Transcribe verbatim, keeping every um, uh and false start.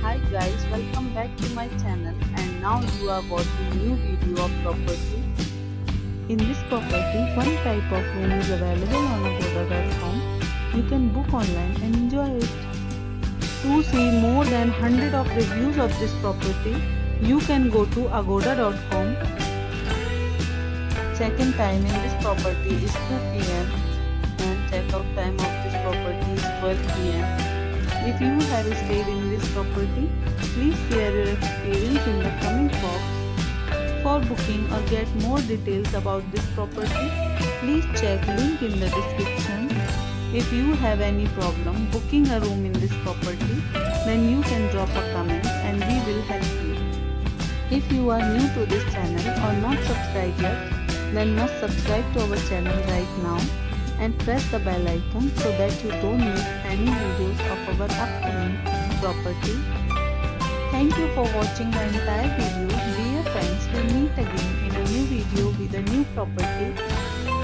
Hi guys, welcome back to my channel, and now you are watching new video of property. In this property, one type of room is available on agoda dot com. You can book online and enjoy it. To see more than one hundred of reviews of this property, you can go to agoda dot com. Check-in time in this property is two p m and check-out time of this property is twelve p m If you have stayed in this property, please share your experience in the comment box. For booking or get more details about this property, please check link in the description. If you have any problem booking a room in this property, then you can drop a comment and we will help you. If you are new to this channel or not subscribed yet, then must subscribe to our channel right now and press the bell icon so that you don't miss any videos of our upcoming property. Thank you for watching the entire video. Dear friends, we'll meet again in a new video with a new property.